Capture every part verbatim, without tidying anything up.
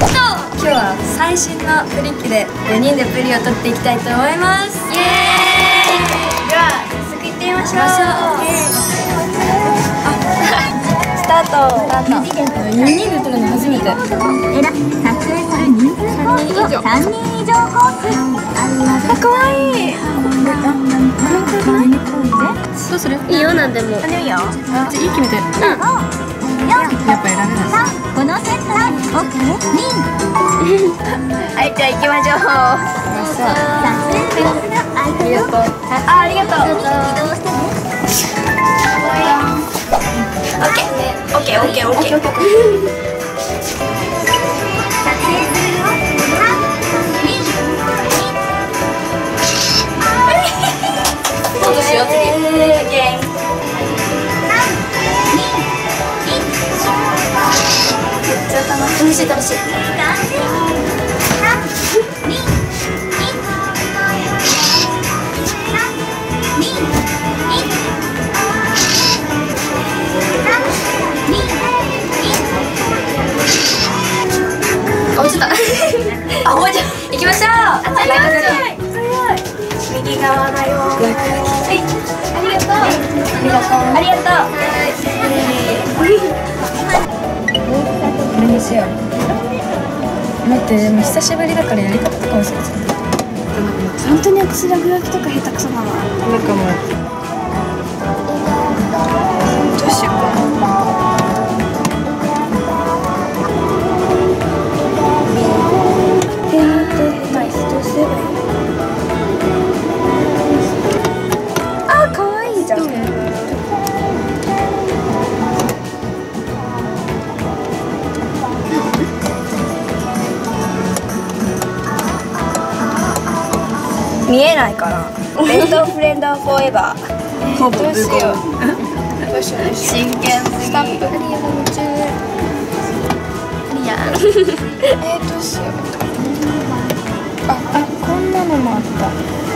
今日は最新のプリ機でよにんでプリを撮っていきたいと思います。イエーイ。では早速行ってみましょう。スタート。スタート。よにんで撮るの初めて。えら、撮影する人数コースをさんにん以上コース。あ、かわいい。どうする？いいよ、なんでも。いいよ。じゃあ、いい決めて。うん。やっぱ選べない。このセットはオッケー。はい、じゃあ行きましょう。ありがとう。あ、ありがとう。移動してね。オッケー。オッケー、オッケー、オッケー。撮影するよ。どうしよう、次。楽しい楽しい。あ、落ちた。あ、落ちた。行きましょう。右側だよ。はい。ありがとう。ありがとう。ありがとう。これにしよう。待って、でも久しぶりだからやり方とかもしかして。本当に私ラグラグとか下手くそだな。なんかもうどうしようかな。えー、待ってナイス。どうすればいい？あ、かわいいじゃん。見えないかな。ベストフレンドフォーエバー。ほぼどうしよう。どうしよう。真剣すぎ。スタンプ。ありや夢中。ありや。えー、どうしよう。あ、あ、こんなのもあった。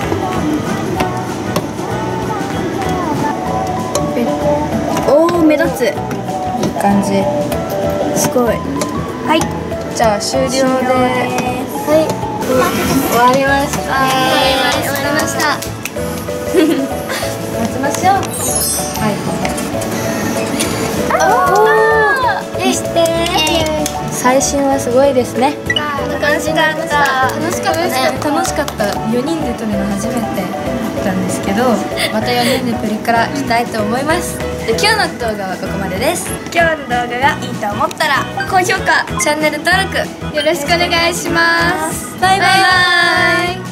おお、目立つ。いい感じ。すごい。はい。じゃあ終了です。はい。終わりました。終わりました。待ちましょう。はい。おお。よして。最新はすごいですね。楽しかった。楽しかったね。楽しかった。よにんで撮るの初めてだったんですけど、またよにんでプリから来たいと思います。で、今日の動画はここまでです。今日の動画がいいと思ったら高評価、チャンネル登録よろしくお願いします。バイバイ。